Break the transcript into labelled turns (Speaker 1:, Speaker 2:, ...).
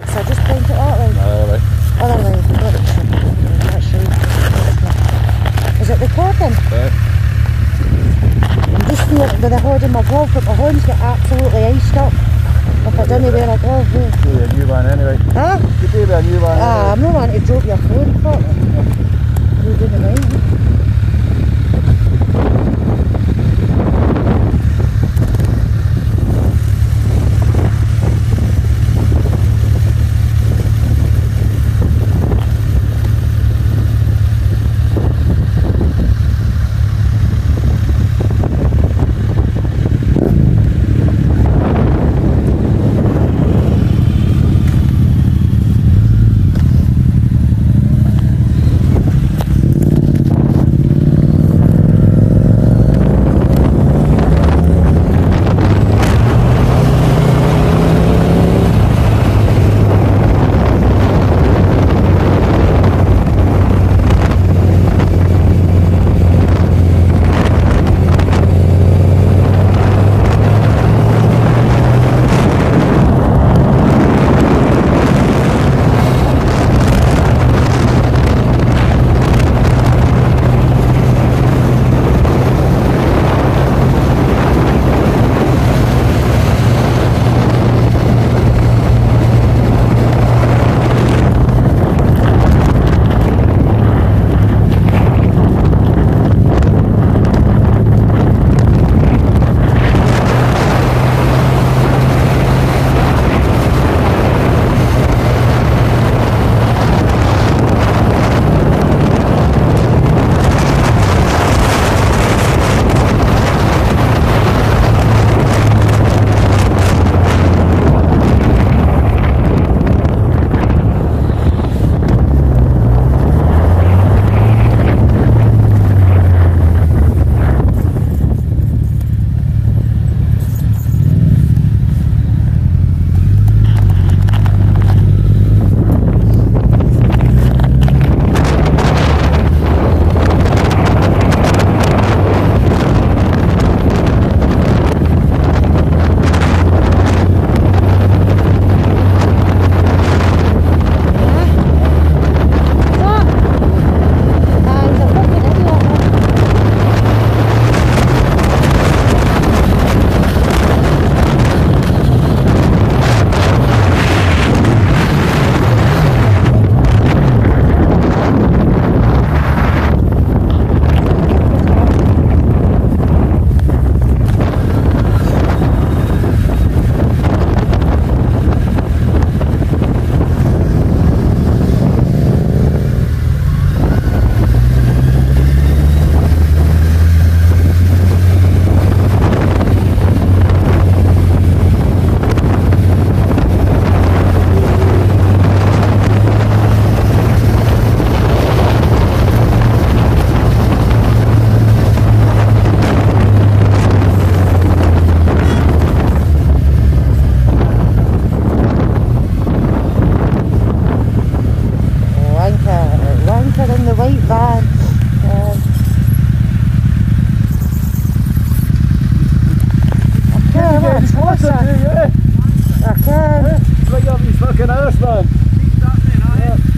Speaker 1: So I just paint it out then?
Speaker 2: Alright.
Speaker 1: Oh, that way. Is it recording?
Speaker 2: Yeah.
Speaker 1: I'm just here with a hood in my glove, but my hands get absolutely iced up. If I don't wear a glove.
Speaker 2: Give me a new one anyway.
Speaker 1: Huh?
Speaker 2: You gave me a new one anyway.
Speaker 1: I'm not wanting to drop your phone, fuck. You're doing it right.
Speaker 2: Like you're fucking arse, man.
Speaker 3: Keep that in, aye.